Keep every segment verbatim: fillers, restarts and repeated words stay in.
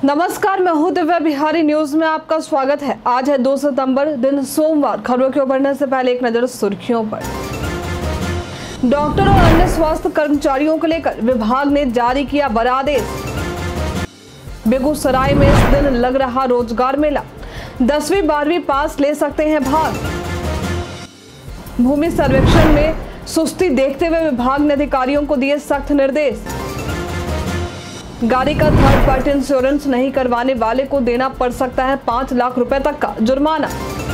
नमस्कार, मैं हूं दिव्या। बिहारी न्यूज में आपका स्वागत है। आज है दो सितंबर, दिन सोमवार। खबरों के बढ़ने से पहले एक नजर सुर्खियों पर। डॉक्टर और अन्य स्वास्थ्य कर्मचारियों को लेकर विभाग ने जारी किया बड़ा आदेश। बेगूसराय में इस दिन लग रहा रोजगार मेला, दसवीं बारहवीं पास ले सकते हैं भाग। भूमि सर्वेक्षण में सुस्ती देखते हुए विभाग ने अधिकारियों को दिए सख्त निर्देश। गाड़ी का थर्ड पार्टी इंश्योरेंस नहीं करवाने वाले को देना पड़ सकता है पांच लाख रुपए तक का जुर्माना।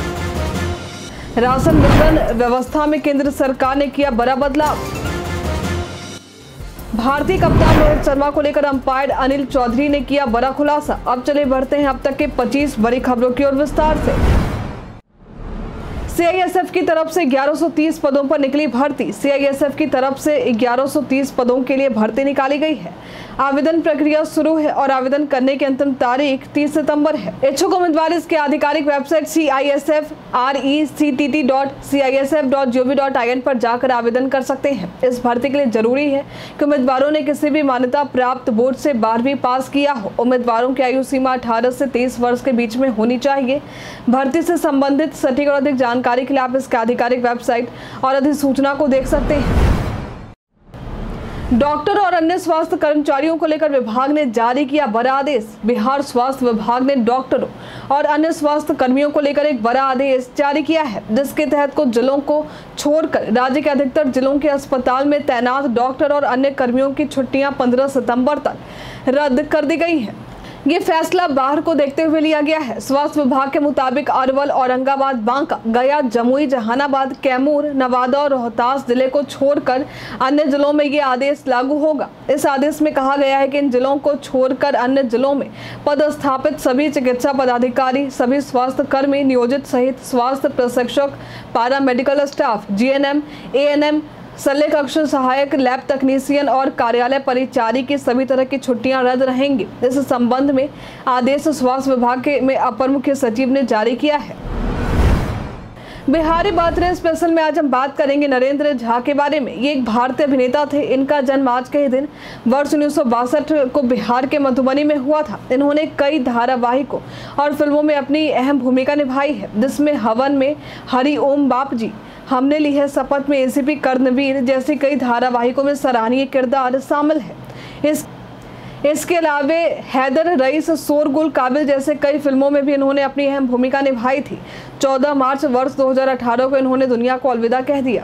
राशन वितरण व्यवस्था में केंद्र सरकार ने किया बड़ा बदलाव। भारतीय कप्तान रोहित शर्मा को लेकर अंपायर अनिल चौधरी ने किया बड़ा खुलासा। अब चले बढ़ते हैं अब तक के पच्चीस बड़ी खबरों की ओर विस्तार से। सीआईएसएफ की तरफ से ग्यारह सौ तीस पदों पर निकली भर्ती। सीआईएसएफ की तरफ से ग्यारह सौ तीस पदों के लिए भर्ती निकाली गई है। आवेदन प्रक्रिया शुरू है और आवेदन करने की अंतिम तारीख तीस सितंबर है। इच्छुक उम्मीदवार इसके आधिकारिक website C I S F R E C T T dot C I S F dot G O V dot I N पर जाकर आवेदन कर सकते हैं। इस भर्ती के लिए जरूरी है कि उम्मीदवारों ने किसी भी मान्यता प्राप्त बोर्ड से बारहवीं पास किया हो। उम्मीदवारों की आयु सीमा अठारह से तेईस वर्ष के बीच में होनी चाहिए। भर्ती से संबंधित सटीक और अधिक जानकारी के लिए आप इसके आधिकारिक वेबसाइट और अधिसूचना को देख सकते हैं। डॉक्टर और अन्य स्वास्थ्य कर्मचारियों को लेकर विभाग ने जारी किया बड़ा आदेश। बिहार स्वास्थ्य विभाग ने डॉक्टरों और अन्य स्वास्थ्य कर्मियों को लेकर एक बड़ा आदेश जारी किया है, जिसके तहत कुछ जिलों को छोड़कर राज्य के अधिकतर जिलों के अस्पताल में तैनात डॉक्टर और अन्य कर्मियों की छुट्टियां पंद्रह सितंबर तक रद्द कर दी गई हैं। ये फैसला बाहर को देखते हुए लिया गया है। स्वास्थ्य विभाग के मुताबिक अरवल, औरंगाबाद, बांका, गया, जमुई, जहानाबाद, कैमूर, नवादा और रोहतास जिले को छोड़कर अन्य जिलों में ये आदेश लागू होगा। इस आदेश में कहा गया है कि इन जिलों को छोड़कर अन्य जिलों में पदस्थापित सभी चिकित्सा पदाधिकारी, सभी स्वास्थ्य कर्मी नियोजित सहित स्वास्थ्य प्रशिक्षक, paramedical staff, G N M, A N M, शल्य कक्ष सहायक, लैब तकनीशियन और कार्यालय परिचारी की सभी तरह की छुट्टियां रद्द रहेंगी। इस संबंध में आदेश स्वास्थ्य विभाग के में अपर मुख्य सचिव ने जारी किया है। बिहारी बर्थडे स्पेशल में आज हम बात करेंगे नरेंद्र झा के बारे में। ये एक भारतीय अभिनेता थे। इनका जन्म आज के ही दिन वर्ष उन्नीस सौ बासठ को बिहार के मधुबनी में हुआ था। इन्होंने कई धारावाहिकों और फिल्मों में अपनी अहम भूमिका निभाई है, जिसमें हवन में हरि ओम बाप जी, हमने ली है शपथ में ए सी पी कर्णवीर जैसे कई धारावाहिकों में सराहनीय किरदार शामिल है। इस इसके अलावा हैदर रईस, शोरगुल काबिल जैसे कई फिल्मों में भी इन्होंने अपनी अहम भूमिका निभाई थी। चौदह मार्च वर्ष दो हज़ार अठारह को इन्होंने दुनिया को अलविदा कह दिया।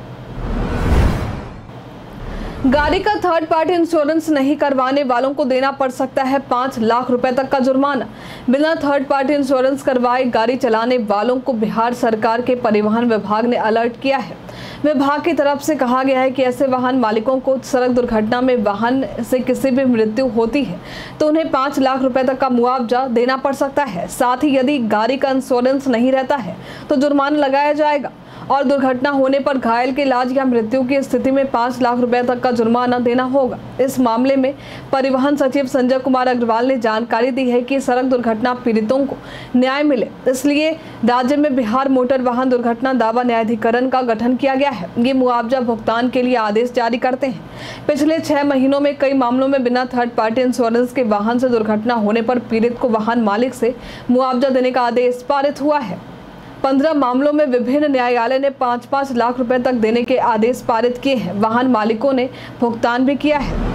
गाड़ी का थर्ड पार्टी इंश्योरेंस नहीं करवाने वालों को देना पड़ सकता है पांच लाख रुपए तक का जुर्माना। बिना थर्ड पार्टी इंश्योरेंस करवाए गाड़ी चलाने वालों को बिहार सरकार के परिवहन विभाग ने अलर्ट किया है। विभाग की तरफ से कहा गया है कि ऐसे वाहन मालिकों को सड़क दुर्घटना में वाहन से किसी भी मृत्यु होती है तो उन्हें पांच लाख रुपए तक का मुआवजा देना पड़ सकता है। साथ ही यदि गाड़ी का इंश्योरेंस नहीं रहता है तो जुर्माना लगाया जाएगा और दुर्घटना होने पर घायल के इलाज या मृत्यु की स्थिति में पाँच लाख रुपए तक का जुर्माना देना होगा। इस मामले में परिवहन सचिव संजय कुमार अग्रवाल ने जानकारी दी है कि सड़क दुर्घटना पीड़ितों को न्याय मिले, इसलिए राज्य में बिहार मोटर वाहन दुर्घटना दावा न्यायाधिकरण का गठन किया गया है। ये मुआवजा भुगतान के लिए आदेश जारी करते हैं। पिछले छह महीनों में कई मामलों में बिना थर्ड पार्टी इंश्योरेंस के वाहन से दुर्घटना होने पर पीड़ित को वाहन मालिक से मुआवजा देने का आदेश पारित हुआ है। पंद्रह मामलों में विभिन्न न्यायालय ने पाँच पाँच लाख रुपए तक देने के आदेश पारित किए हैं। वाहन मालिकों ने भुगतान भी किया है।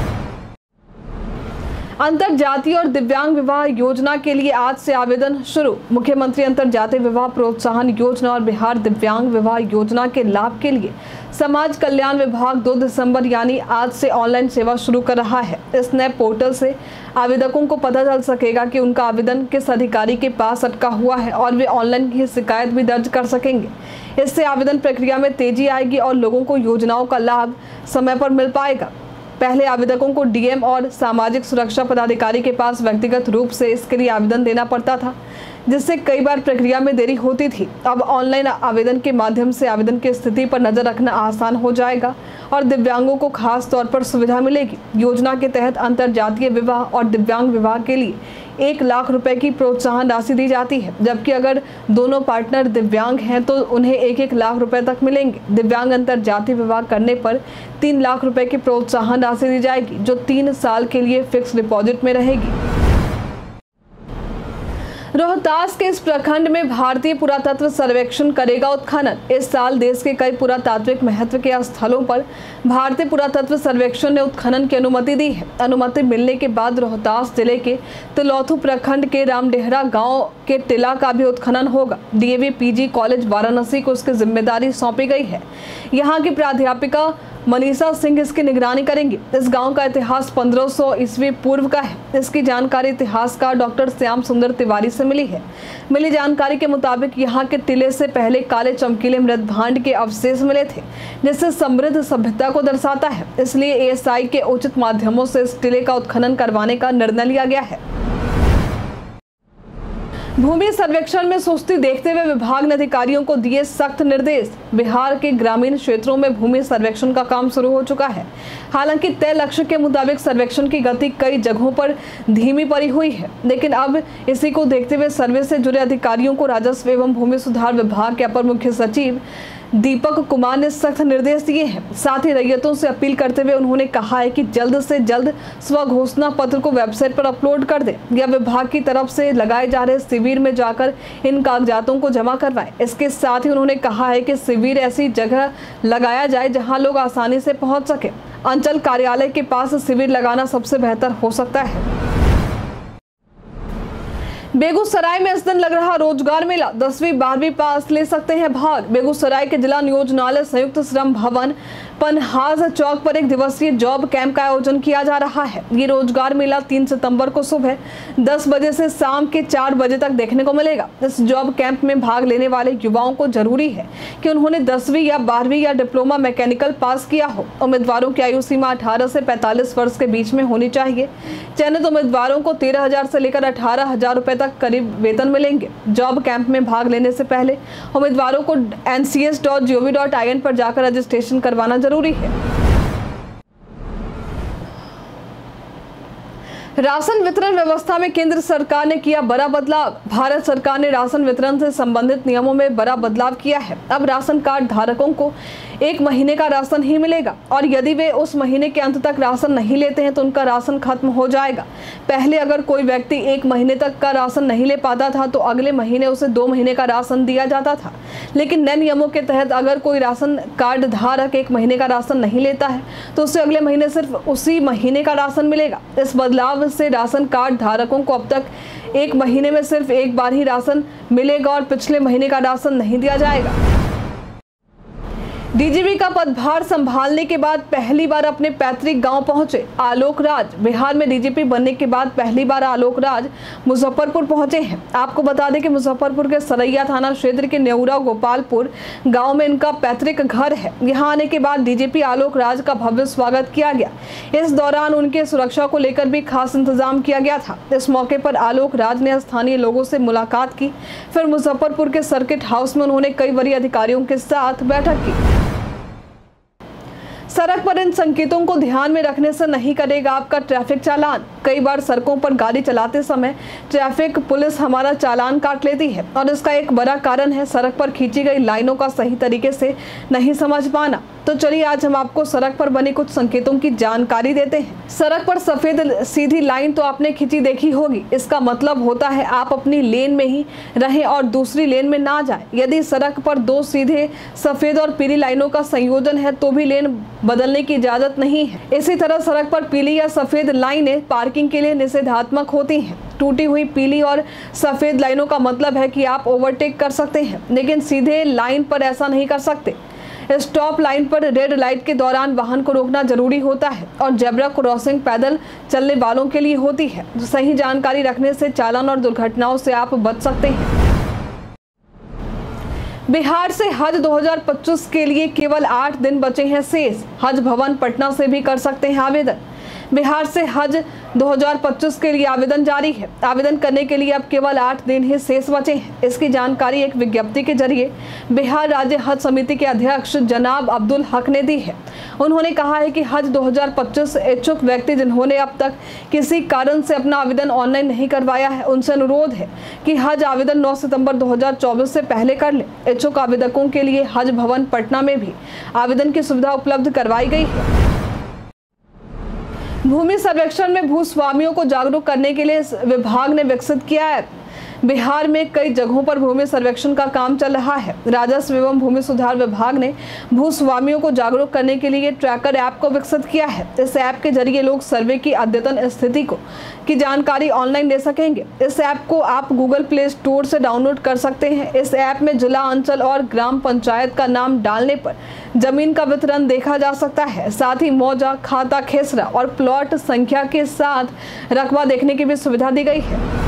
अंतरजातीय और दिव्यांग विवाह योजना के लिए आज से आवेदन शुरू। मुख्यमंत्री अंतरजातीय विवाह प्रोत्साहन योजना और बिहार दिव्यांग विवाह योजना के लाभ के लिए समाज कल्याण विभाग दो दिसंबर यानी आज से ऑनलाइन सेवा शुरू कर रहा है। इस नए पोर्टल से आवेदकों को पता चल सकेगा कि उनका आवेदन किस अधिकारी के पास अटका हुआ है और वे ऑनलाइन ही शिकायत भी दर्ज कर सकेंगे। इससे आवेदन प्रक्रिया में तेजी आएगी और लोगों को योजनाओं का लाभ समय पर मिल पाएगा। पहले आवेदकों को डी एम और सामाजिक सुरक्षा पदाधिकारी के पास व्यक्तिगत रूप से इसके लिए आवेदन देना पड़ता था, जिससे कई बार प्रक्रिया में देरी होती थी। अब ऑनलाइन आवेदन के माध्यम से आवेदन की स्थिति पर नजर रखना आसान हो जाएगा और दिव्यांगों को खास तौर पर सुविधा मिलेगी। योजना के तहत अंतरजातीय विवाह और दिव्यांग विवाह के लिए एक लाख रुपए की प्रोत्साहन राशि दी जाती है, जबकि अगर दोनों पार्टनर दिव्यांग हैं तो उन्हें एक एक लाख रुपए तक मिलेंगे। दिव्यांग अंतरजातीय विवाह करने पर तीन लाख रुपए की प्रोत्साहन राशि दी जाएगी, जो तीन साल के लिए फिक्स डिपॉजिट में रहेगी। रोहतास के इस प्रखंड में भारतीय पुरातत्व सर्वेक्षण करेगा उत्खनन। इस साल देश के कई पुरातात्विक महत्व के स्थलों पर भारतीय पुरातत्व सर्वेक्षण ने उत्खनन की अनुमति दी है। अनुमति मिलने के बाद रोहतास जिले के तिलौथू प्रखंड के रामडेहरा गांव के टिला का भी उत्खनन होगा। डीएवी पीजी कॉलेज वाराणसी को उसकी जिम्मेदारी सौंपी गई है। यहाँ की प्राध्यापिका मनीषा सिंह इसकी निगरानी करेंगी। इस गांव का इतिहास पंद्रह सौ ईस्वी पूर्व का है। इसकी जानकारी इतिहासकार डॉक्टर श्याम सुंदर तिवारी से मिली है। मिली जानकारी के मुताबिक यहाँ के टिले से पहले काले चमकीले मृत भांड के अवशेष मिले थे, जिससे समृद्ध सभ्यता को दर्शाता है। इसलिए एएसआई के उचित माध्यमों से इस टिले का उत्खनन करवाने का निर्णय लिया गया है। भूमि सर्वेक्षण में सुस्ती देखते हुए विभाग ने अधिकारियों को दिए सख्त निर्देश। बिहार के ग्रामीण क्षेत्रों में भूमि सर्वेक्षण का काम शुरू हो चुका है। हालांकि तय लक्ष्य के मुताबिक सर्वेक्षण की गति कई जगहों पर धीमी पड़ी हुई है, लेकिन अब इसी को देखते हुए सर्वे से जुड़े अधिकारियों को राजस्व एवं भूमि सुधार विभाग के अपर मुख्य सचिव दीपक कुमार ने सख्त निर्देश दिए हैं। साथ ही रैयतों से अपील करते हुए उन्होंने कहा है कि जल्द से जल्द स्वघोषणा पत्र को वेबसाइट पर अपलोड कर दें या विभाग की तरफ से लगाए जा रहे शिविर में जाकर इन कागजातों को जमा करवाएं। इसके साथ ही उन्होंने कहा है कि शिविर ऐसी जगह लगाया जाए जहां लोग आसानी से पहुंच सके। अंचल कार्यालय के पास शिविर लगाना सबसे बेहतर हो सकता है। बेगूसराय में इस दिन लग रहा रोजगार मेला। दसवीं बारहवीं पास ले सकते हैं भाग। बेगूसराय के जिला नियोजनालय संयुक्त श्रम भवन पनहाज चौक पर एक दिवसीय जॉब कैंप का आयोजन किया जा रहा है। ये रोजगार मेला तीन सितंबर को सुबह दस बजे से शाम के चार बजे तक देखने को मिलेगा। इस जॉब कैंप में भाग लेने वाले युवाओं को जरूरी है कि उन्होंने दसवीं या बारहवीं या डिप्लोमा मैकेनिकल पास किया हो। उम्मीदवारों की आयु सीमा अठारह से पैंतालीस वर्ष के बीच में होनी चाहिए। चयनित उम्मीदवारों को तेरह हजार से लेकर अठारह हजार रुपए तक करीब वेतन मिलेंगे। जॉब कैंप में भाग लेने से पहले उम्मीदवारों को N C S dot G O V dot I N पर जाकर रजिस्ट्रेशन करवाना जरूरी है। राशन वितरण व्यवस्था में केंद्र सरकार ने किया बड़ा बदलाव। भारत सरकार ने राशन वितरण से संबंधित नियमों में बड़ा बदलाव किया है। अब राशन कार्ड धारकों को एक महीने का राशन ही मिलेगा और यदि वे उस महीने के अंत तक राशन नहीं लेते हैं तो उनका राशन खत्म हो जाएगा। पहले अगर कोई व्यक्ति एक महीने तक का राशन नहीं ले पाता था तो अगले महीने उसे दो महीने का राशन दिया जाता था, लेकिन नए नियमों के तहत अगर कोई राशन कार्ड धारक एक महीने का राशन नहीं लेता है तो उसे अगले महीने सिर्फ उसी महीने का राशन मिलेगा। इस बदलाव से राशन कार्ड धारकों को अब तक एक महीने में सिर्फ एक बार ही राशन मिलेगा और पिछले महीने का राशन नहीं दिया जाएगा। डीजीपी का पदभार संभालने के बाद पहली बार अपने पैतृक गांव पहुंचे आलोक राज। बिहार में डीजीपी बनने के बाद पहली बार आलोक राज मुजफ्फरपुर पहुंचे हैं। आपको बता दें कि मुजफ्फरपुर के सरैया थाना क्षेत्र के नेउरा गोपालपुर गांव में इनका पैतृक घर है। यहां आने के बाद डीजीपी आलोक राज का भव्य स्वागत किया गया। इस दौरान उनके सुरक्षा को लेकर भी खास इंतजाम किया गया था। इस मौके पर आलोक राज ने स्थानीय लोगों से मुलाकात की। फिर मुजफ्फरपुर के सर्किट हाउस में उन्होंने कई वरीय अधिकारियों के साथ बैठक की। सड़क पर इन संकेतों को ध्यान में रखने से नहीं करेगा आपका ट्रैफिक चालान। कई बार सड़कों पर गाड़ी चलाते समय ट्रैफिक पुलिस हमारा चालान काट लेती है और इसका एक बड़ा कारण है सड़क पर खींची गई लाइनों का सही तरीके से नहीं समझ पाना। तो चलिए आज हम आपको सड़क पर बने कुछ संकेतों की जानकारी देते हैं। सड़क पर सफेद सीधी लाइन तो आपने खींची देखी होगी। इसका मतलब होता है आप अपनी लेन में ही रहें और दूसरी लेन में ना जाएं। यदि सड़क पर दो सीधे सफेद और पीली लाइनों का संयोजन है तो भी लेन बदलने की इजाजत नहीं है। इसी तरह सड़क पर पीली या सफेद लाइनें पार्किंग के लिए निषेधात्मक होती हैं। टूटी हुई पीली और सफेद लाइनों का मतलब है कि आप ओवरटेक कर सकते हैं, लेकिन सीधे लाइन पर ऐसा नहीं कर सकते। स्टॉप लाइन पर रेड लाइट के दौरान वाहन को रोकना जरूरी होता है और जेब्रा क्रॉसिंग पैदल चलने वालों के लिए होती है। सही जानकारी रखने से चालान और दुर्घटनाओं से आप बच सकते हैं। बिहार से हज दो हज़ार पच्चीस के लिए केवल आठ दिन बचे हैं शेष। हज भवन पटना से भी कर सकते हैं आवेदन। बिहार से हज दो हज़ार पच्चीस के लिए आवेदन जारी है। आवेदन करने के लिए अब केवल आठ दिन ही शेष बचे हैं। इसकी जानकारी एक विज्ञप्ति के जरिए बिहार राज्य हज समिति के अध्यक्ष जनाब अब्दुल हक ने दी है। उन्होंने कहा है कि हज दो हज़ार पच्चीस इच्छुक व्यक्ति जिन्होंने अब तक किसी कारण से अपना आवेदन ऑनलाइन नहीं करवाया है उनसे अनुरोध है कि हज आवेदन नौ सितंबर दो हज़ार चौबीस से पहले कर ले। इच्छुक आवेदकों के लिए हज भवन पटना में भी आवेदन की सुविधा उपलब्ध करवाई गई है। भूमि सर्वेक्षण में भूस्वामियों को जागरूक करने के लिए विभाग ने विकसित किया है बिहार में कई जगहों पर भूमि सर्वेक्षण का काम चल रहा है। राजस्व एवं भूमि सुधार विभाग ने भूस्वामियों को जागरूक करने के लिए ट्रैकर ऐप को विकसित किया है। इस ऐप के जरिए लोग सर्वे की अद्यतन स्थिति को की जानकारी ऑनलाइन ले सकेंगे। इस ऐप को आप गूगल प्ले स्टोर से डाउनलोड कर सकते हैं। इस ऐप में जिला, अंचल और ग्राम पंचायत का नाम डालने पर जमीन का वितरण देखा जा सकता है। साथ ही मौजा, खाता, खेसरा और प्लॉट संख्या के साथ रकबा देखने की भी सुविधा दी गई है।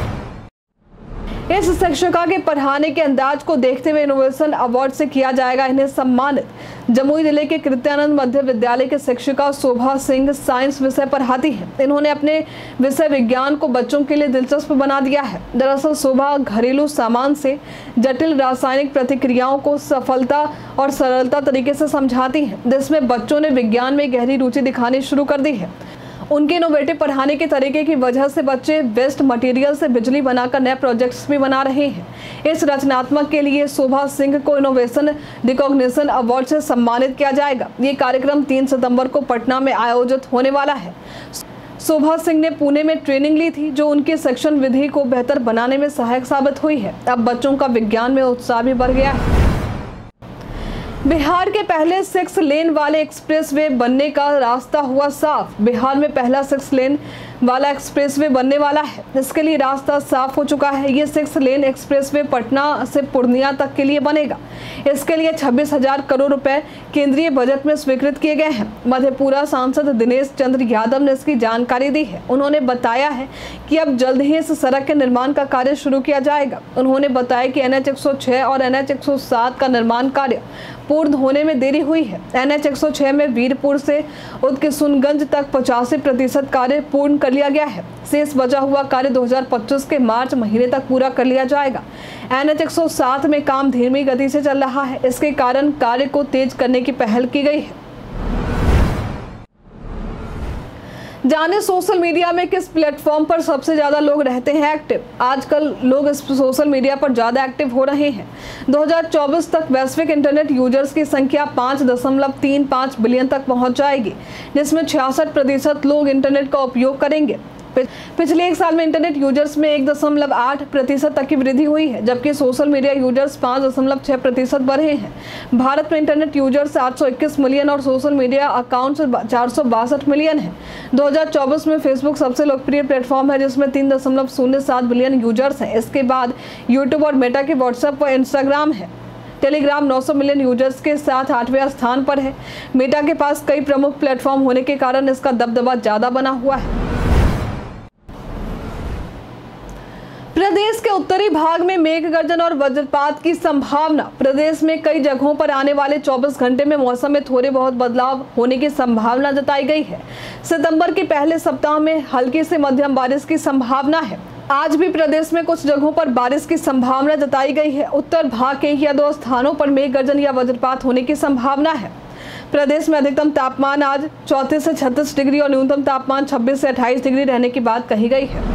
इस शिक्षिका के पढ़ाने के अंदाज को देखते हुए इनोवेशन अवार्ड से किया जाएगा इन्हें सम्मानित। जमुई जिले के कृत्यानंद मध्य विद्यालय की शिक्षिका शोभा सिंह साइंस विषय पढ़ाती हैं। इन्होंने अपने विषय विज्ञान को बच्चों के लिए दिलचस्प बना दिया है। दरअसल शोभा घरेलू सामान से जटिल रासायनिक प्रतिक्रियाओं को सफलता और सरलता तरीके से समझाती हैं, जिसमें बच्चों ने विज्ञान में गहरी रुचि दिखानी शुरू कर दी है। उनके इनोवेटिव पढ़ाने के तरीके की वजह से बच्चे वेस्ट मटेरियल से बिजली बनाकर नए प्रोजेक्ट्स भी बना रहे हैं। इस रचनात्मक के लिए शोभा सिंह को इनोवेशन रिकॉग्निशन अवार्ड से सम्मानित किया जाएगा। ये कार्यक्रम तीन सितंबर को पटना में आयोजित होने वाला है। शोभा सिंह ने पुणे में ट्रेनिंग ली थी, जो उनकी शिक्षण विधि को बेहतर बनाने में सहायक साबित हुई है। अब बच्चों का विज्ञान में उत्साह भी बढ़ गया है। बिहार के पहले सिक्स लेन वाले एक्सप्रेसवे बनने का रास्ता हुआ साफ। बिहार में पहला सिक्स लेन वाला एक्सप्रेसवे बनने वाला है। इसके लिए रास्ता साफ हो चुका है। ये सिक्स लेन एक्सप्रेसवे पटना से पूर्णिया तक के लिए बनेगा। इसके लिए छब्बीस हजार करोड़ रुपए केंद्रीय बजट में स्वीकृत किए गए हैं। मधेपुरा सांसद दिनेश चंद्र यादव ने इसकी जानकारी दी है। उन्होंने बताया है कि अब जल्द ही इस सड़क के निर्माण का कार्य शुरू किया जाएगा। उन्होंने बताया कि एन एच एक सौ छह और एन एच एक सौ सात का निर्माण कार्य पूर्ण होने में देरी हुई है। एन एच एक सौ छह में वीरपुर से उत्किशुनगंज तक पचासी प्रतिशत कार्य पूर्ण कर लिया गया है। शेष बचा हुआ कार्य दो हज़ार पच्चीस के मार्च महीने तक पूरा कर लिया जाएगा। एन एच एक सौ सात में काम धीमी गति से चल रहा है। इसके कारण कार्य को तेज करने की पहल की गई है। जाने सोशल मीडिया में किस प्लेटफॉर्म पर सबसे ज्यादा लोग रहते हैं एक्टिव। आजकल लोग इस सोशल मीडिया पर ज्यादा एक्टिव हो रहे हैं। दो हज़ार चौबीस तक वैश्विक इंटरनेट यूजर्स की संख्या पाँच दशमलव तीन पाँच बिलियन तक पहुंच जाएगी, जिसमें छियासठ प्रतिशत लोग इंटरनेट का उपयोग करेंगे। पिछले एक साल में इंटरनेट यूजर्स में एक दशमलव आठ प्रतिशत तक की वृद्धि हुई है, जबकि सोशल मीडिया यूजर्स पाँच दशमलव छह प्रतिशत बढ़े हैं। भारत में इंटरनेट यूजर्स आठ सौ इक्कीस मिलियन और सोशल मीडिया अकाउंट्स चार सौ बासठ मिलियन है। दो हज़ार चौबीस में फेसबुक सबसे लोकप्रिय प्लेटफॉर्म है, जिसमें तीन दशमलव शून्य सात बिलियन यूजर्स हैं। इसके बाद यूट्यूब और मेटा के व्हाट्सएप व इंस्टाग्राम है। टेलीग्राम नौ सौ मिलियन यूजर्स के साथ आठवें स्थान पर है। मेटा के पास कई प्रमुख प्लेटफॉर्म होने के कारण इसका दबदबा ज्यादा बना हुआ है। प्रदेश के उत्तरी भाग में मेघ गर्जन और वज्रपात की संभावना। प्रदेश में कई जगहों पर आने वाले चौबीस घंटे में मौसम में थोड़े बहुत बदलाव होने की संभावना जताई गई है। सितंबर के पहले सप्ताह में हल्की से मध्यम बारिश की संभावना है। आज भी प्रदेश में कुछ जगहों पर बारिश की संभावना जताई गई है। उत्तर भाग के एक या दो स्थानों पर मेघ गर्जन या वज्रपात होने की संभावना है। प्रदेश में अधिकतम तापमान आज चौंतीस से छत्तीस डिग्री और न्यूनतम तापमान छब्बीस से अट्ठाईस डिग्री रहने की बात कही गई है।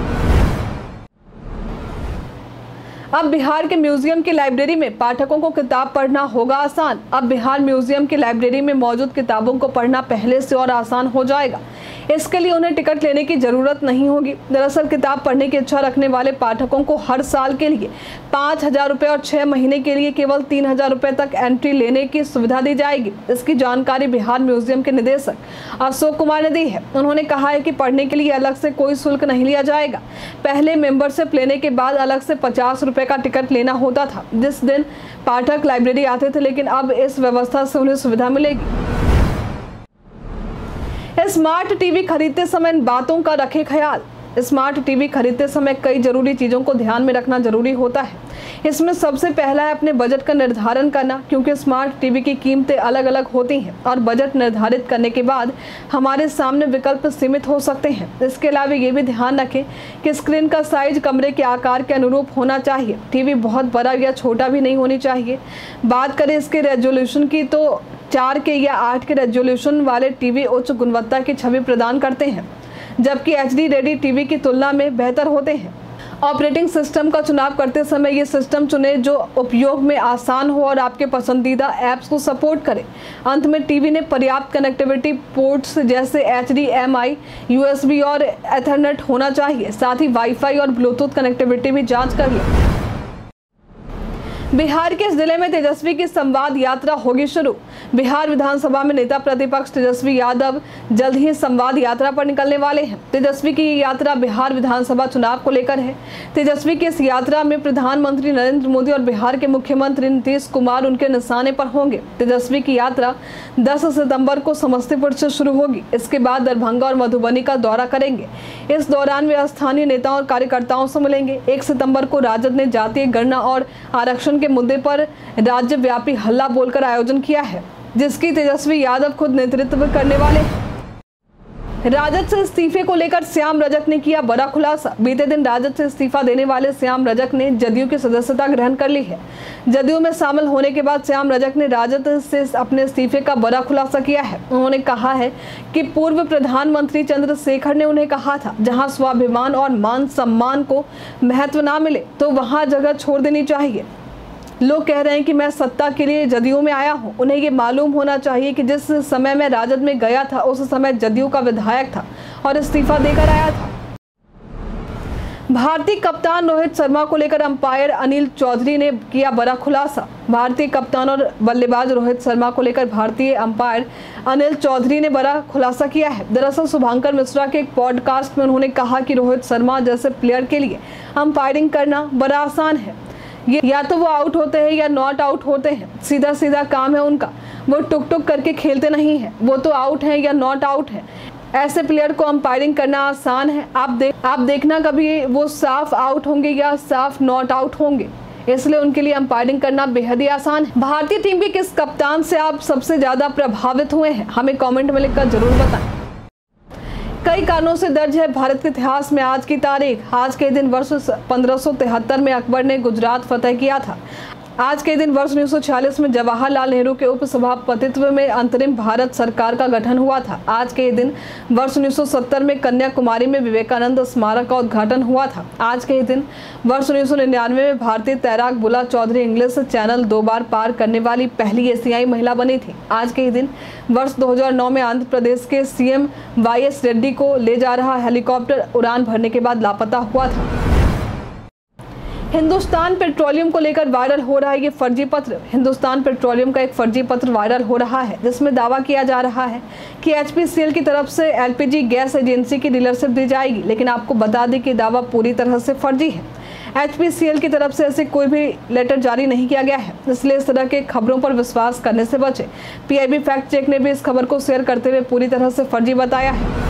अब बिहार के म्यूजियम की लाइब्रेरी में पाठकों को किताब पढ़ना होगा आसान। अब बिहार म्यूजियम की लाइब्रेरी में मौजूद किताबों को पढ़ना पहले से और आसान हो जाएगा। इसके लिए उन्हें टिकट लेने की जरूरत नहीं होगी। दरअसल किताब पढ़ने की इच्छा रखने वाले पाठकों को हर साल के लिए पाँच हजार रुपये और छह महीने के लिए केवल तीन हजार रुपये तक एंट्री लेने की सुविधा दी जाएगी। इसकी जानकारी बिहार म्यूजियम के निदेशक अशोक कुमार ने दी है। उन्होंने कहा है कि पढ़ने के लिए अलग से कोई शुल्क नहीं लिया जाएगा। पहले मेंबरशिप लेने के बाद अलग से पचास रुपये का टिकट लेना होता था, जिस दिन पाठक लाइब्रेरी आते थे, लेकिन अब इस व्यवस्था से उन्हें सुविधा मिलेगी। स्मार्ट टीवी खरीदते समय इन बातों का रखें ख्याल। स्मार्ट टीवी खरीदते समय कई जरूरी चीजों को ध्यान में रखना जरूरी होता है। इसमें सबसे पहला है अपने बजट का निर्धारण करना, क्योंकि स्मार्ट टीवी की कीमतें अलग अलग होती हैं और बजट निर्धारित करने के बाद हमारे सामने विकल्प सीमित हो सकते हैं। इसके अलावा ये भी ध्यान रखें कि स्क्रीन का साइज कमरे के आकार के अनुरूप होना चाहिए। टीवी बहुत बड़ा या छोटा भी नहीं होनी चाहिए। बात करें इसके रेजोल्यूशन की, तो चार के या आठ के रेजोल्यूशन वाले टीवी उच्च गुणवत्ता की छवि प्रदान करते हैं, जबकि एच डी रेडी टीवी की तुलना में बेहतर होते हैं। ऑपरेटिंग सिस्टम का चुनाव करते समय ये सिस्टम चुने जो उपयोग में आसान हो और आपके पसंदीदा ऐप्स को सपोर्ट करे। अंत में टीवी ने पर्याप्त कनेक्टिविटी पोर्ट्स जैसे H D M I, U S B और एथरनेट होना चाहिए। साथ ही वाईफाई और ब्लूटूथ कनेक्टिविटी भी जांच कर ले। बिहार के जिले में तेजस्वी की संवाद यात्रा होगी शुरू। बिहार विधानसभा में नेता प्रतिपक्ष तेजस्वी यादव जल्द ही संवाद यात्रा पर निकलने वाले हैं। तेजस्वी की ये यात्रा बिहार विधानसभा चुनाव को लेकर है। तेजस्वी की इस यात्रा में प्रधानमंत्री नरेंद्र मोदी और बिहार के मुख्यमंत्री नीतीश कुमार उनके निशाने पर होंगे। तेजस्वी की यात्रा दस सितंबर को समस्तीपुर से शुरू होगी। इसके बाद दरभंगा और मधुबनी का दौरा करेंगे। इस दौरान वे स्थानीय नेताओं और कार्यकर्ताओं से मिलेंगे। एक सितंबर को राजद ने जातीय गणना और आरक्षण के मुद्दे पर राज्यव्यापी हल्ला बोलकर आयोजन किया है, जिसकी तेजस्वी यादव खुद नेतृत्व करने वाले हैं। राजद से इस्तीफे को लेकर श्याम रजक ने किया बड़ा खुलासा। बीते दिन राजद से इस्तीफा देने वाले श्याम रजक ने जदयू की सदस्यता ग्रहण कर ली है। जदयू में शामिल होने के बाद श्याम रजक ने राजद से अपने इस्तीफे का बड़ा खुलासा किया है। उन्होंने कहा है कि पूर्व प्रधानमंत्री चंद्रशेखर ने उन्हें कहा था, जहां स्वाभिमान और मान सम्मान को महत्व ना मिले तो वहां जगह छोड़ देनी चाहिए। लोग कह रहे हैं कि मैं सत्ता के लिए जदयू में आया हूं। उन्हें ये मालूम होना चाहिए कि जिस समय मैं राजद में गया था उस समय जदयू का विधायक था और इस्तीफा देकर आया था। भारतीय कप्तान रोहित शर्मा को लेकर अंपायर अनिल चौधरी ने किया बड़ा खुलासा। भारतीय कप्तान और बल्लेबाज रोहित शर्मा को लेकर भारतीय अंपायर अनिल चौधरी ने बड़ा खुलासा किया है। दरअसल शुभांकर मिश्रा के एक पॉडकास्ट में उन्होंने कहा कि रोहित शर्मा जैसे प्लेयर के लिए अंपायरिंग करना बड़ा आसान है। ये या तो वो आउट होते हैं या नॉट आउट होते हैं, सीधा सीधा काम है उनका। वो टुक टुक करके खेलते नहीं हैं, वो तो आउट हैं या नॉट आउट हैं। ऐसे प्लेयर को अंपायरिंग करना आसान है। आप देख आप देखना कभी वो साफ आउट होंगे या साफ नॉट आउट होंगे, इसलिए उनके लिए अंपायरिंग करना बेहद ही आसान है। भारतीय टीम के किस कप्तान से आप सबसे ज्यादा प्रभावित हुए हैं, हमें कॉमेंट में लिखकर जरूर बताएं। कई कारणों से दर्ज है भारत के इतिहास में आज की तारीख। आज के दिन वर्ष पंद्रह सौ तिहत्तर में अकबर ने गुजरात फतेह किया था। आज के दिन वर्ष उन्नीस सौ छियालीस में जवाहरलाल नेहरू के उपसभापतित्व में अंतरिम भारत सरकार का गठन हुआ था। आज के दिन वर्ष उन्नीस सौ सत्तर में कन्याकुमारी में विवेकानंद स्मारक का उद्घाटन हुआ था। आज के दिन वर्ष उन्नीस सौ निन्यानवे में भारतीय तैराक बुला चौधरी इंग्लिश चैनल दो बार पार करने वाली पहली एशियाई महिला बनी थी। आज के दिन वर्ष दो हज़ार नौ में आंध्र प्रदेश के सीएम वाई एस रेड्डी को ले जा रहा हेलीकॉप्टर उड़ान भरने के बाद लापता हुआ था। हिंदुस्तान पेट्रोलियम को लेकर वायरल हो रहा है ये फर्जी पत्र। हिंदुस्तान पेट्रोलियम का एक फर्जी पत्र वायरल हो रहा है, जिसमें दावा किया जा रहा है कि एच पी सी एल की तरफ से L P G gas agency की डीलरशिप दी जाएगी, लेकिन आपको बता दें कि दावा पूरी तरह से फर्जी है। एच पी सी एल की तरफ से ऐसे कोई भी लेटर जारी नहीं किया गया है, इसलिए इस तरह के खबरों पर विश्वास करने से बचें। P I B fact check ने भी इस खबर को शेयर करते हुए पूरी तरह से फर्जी बताया है।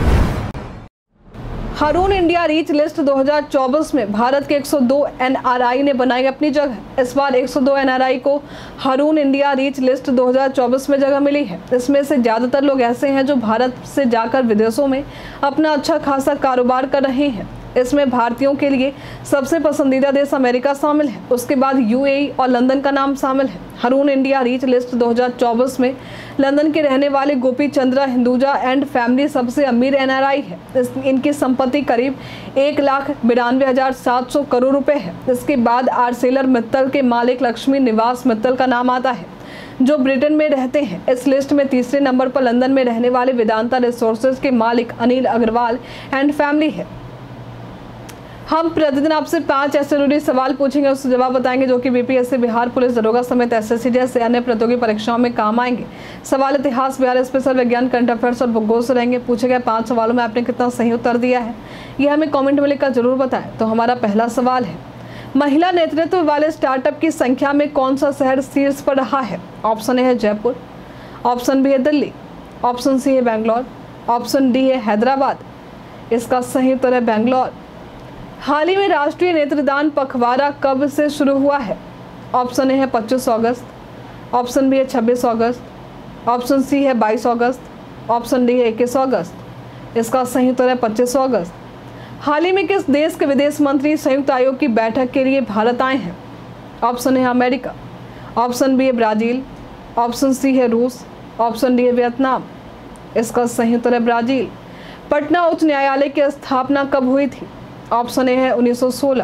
रून इंडिया रीच लिस्ट दो हज़ार चौबीस में भारत के एक सौ दो एन आर आई ने बनाई अपनी जगह। इस बार एक सौ दो एन आर आई को रून इंडिया रीच लिस्ट दो हज़ार चौबीस में जगह मिली है। इसमें से ज़्यादातर लोग ऐसे हैं जो भारत से जाकर विदेशों में अपना अच्छा खासा कारोबार कर रहे हैं। इसमें भारतीयों के लिए सबसे पसंदीदा देश अमेरिका शामिल है, उसके बाद यू ए ई और लंदन का नाम शामिल है। रून इंडिया रीच लिस्ट दो हज़ार चौबीस में लंदन के रहने वाले गोपी चंद्रा हिंदुजा एंड फैमिली सबसे अमीर एन आर आई है। इस, इनकी संपत्ति करीब एक लाख बिरानवे हजार सात सौ करोड़ रुपए है। इसके बाद आर्सेलर मित्तल के मालिक लक्ष्मी निवास मित्तल का नाम आता है, जो ब्रिटेन में रहते हैं। इस लिस्ट में तीसरे नंबर पर लंदन में रहने वाले वेदांता रिसोर्सेज के मालिक अनिल अग्रवाल एंड फैमिली है। हम प्रतिदिन आपसे पांच ऐसे जरूरी सवाल पूछेंगे, उससे जवाब बताएंगे जो कि B P S C, Bihar police दरोगा समेत एस एस सी जैसे अन्य प्रतियोगी परीक्षाओं में काम आएंगे। सवाल इतिहास, बिहार स्पेशल, विज्ञान, करंट अफेयर्स और भूगोल से रहेंगे। पूछे गए पांच सवालों में आपने कितना सही उत्तर दिया है, ये हमें कॉमेंट में लिखकर जरूर बताएं। तो हमारा पहला सवाल है, महिला नेतृत्व वाले स्टार्टअप की संख्या में कौन सा शहर शीर्ष पर रहा है? ऑप्शन ए है जयपुर, ऑप्शन बी है दिल्ली, ऑप्शन सी है बेंगलोर, ऑप्शन डी है हैदराबाद। इसका सही उत्तर है बेंगलोर। हाल ही में राष्ट्रीय नेत्रदान पखवाड़ा कब से शुरू हुआ है? ऑप्शन ए है पच्चीस अगस्त, ऑप्शन बी है छब्बीस अगस्त, ऑप्शन सी है बाईस अगस्त, ऑप्शन डी है इक्कीस अगस्त। इसका सही उत्तर है पच्चीस अगस्त। हाल ही में किस देश के विदेश मंत्री संयुक्त आयोग की बैठक के लिए भारत आए हैं? ऑप्शन ए है अमेरिका, ऑप्शन बी है ब्राज़ील, ऑप्शन सी है रूस, ऑप्शन डी है वियतनाम। इसका सही उत्तर है ब्राज़ील। पटना उच्च न्यायालय की स्थापना कब हुई थी? ऑप्शन ए है उन्नीस सौ सोलह,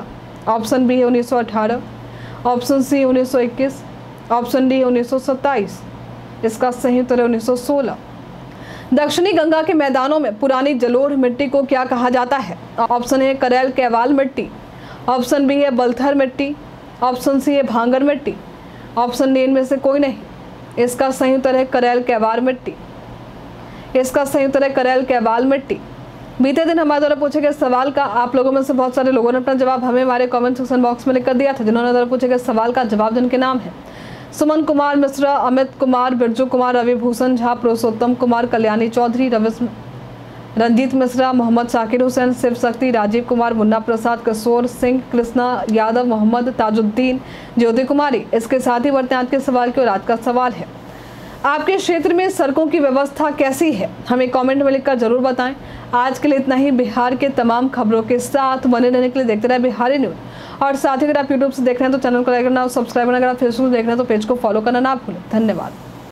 ऑप्शन बी है उन्नीस सौ अठारह, ऑप्शन सी उन्नीस सौ इक्कीस, ऑप्शन डी उन्नीस सौ सत्ताईस। इसका सही उत्तर है उन्नीस सौ सोलह। दक्षिणी गंगा के मैदानों में पुरानी जलोढ़ मिट्टी को क्या कहा जाता है? ऑप्शन ए करेल कैवाल मिट्टी, ऑप्शन बी है बलथर मिट्टी, ऑप्शन सी है भांगर मिट्टी, ऑप्शन डी इनमें से कोई नहीं। इसका सही उत्तर है करेल कैवाल मिट्टी। इसका सही उत्तर है करेल कैवाल मिट्टी। बीते दिन हमारे द्वारा पूछे गए सवाल का आप लोगों में से बहुत सारे लोगों ने अपना जवाब हमें हमारे कमेंट सेक्शन बॉक्स में लिखकर दिया था। जिन्होंने द्वारा पूछे गए सवाल का जवाब जिनके नाम है सुमन कुमार मिश्रा, अमित कुमार, बिरजू कुमार, रविभूषण झा, पुरुषोत्तम कुमार, कल्याणी चौधरी, रविश रंजीत मिश्रा, मोहम्मद शाकिर हुसैन, शिव शक्ति, राजीव कुमार, मुन्ना प्रसाद, किशोर सिंह, कृष्णा यादव, मोहम्मद ताजुद्दीन, ज्योति कुमारी। इसके साथ ही बढ़ते हैं आज के सवाल की और आज का सवाल है आपके क्षेत्र में सड़कों की व्यवस्था कैसी है? हमें कमेंट में लिखकर जरूर बताएं। आज के लिए इतना ही। बिहार के तमाम खबरों के साथ बने रहने के लिए देखते रहे बिहारी न्यूज। और साथ ही अगर आप यूट्यूब से देख रहे हैं तो चैनल को लाइक करना और सब्सक्राइब करना, अगर आप फेसबुक से देख रहे हैं तो पेज को फॉलो करना ना भूलें। धन्यवाद।